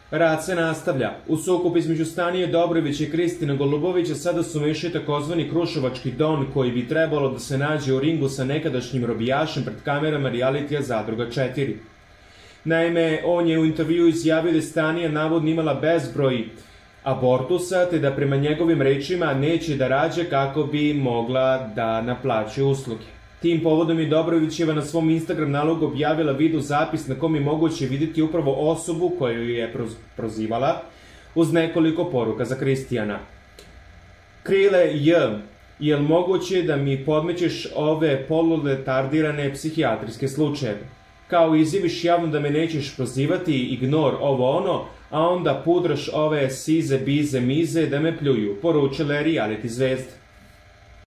Rad se nastavlja. U sukob između Stanije Dobrovića i Kristina Golubovića sada su mešali takozvani Kruševački Don, koji bi trebalo da se nađe u ringu sa nekadašnjim robijašem pred kamerama realitija Zadruga 4. Naime, on je u intervjuu izjavio da je Stanija navodno imala bezbroj abortusa, te da prema njegovim rečima neće da rađa kako bi mogla da naplaćuje usluge. Tim povodom je Dobrovićeva na svom Instagram nalogu objavila video zapis na kom je moguće vidjeti upravo osobu koju je prozivala uz nekoliko poruka za Kristijana. Krile J, jel moguće da mi podmećeš ove poluletardirane psihijatrijske slučajeve? Kao izjaviš javno da me nećeš prozivati, ignor ovo ono, a onda pudraš ove size, bize, mize da me pljuju, poručila je reality zvezda.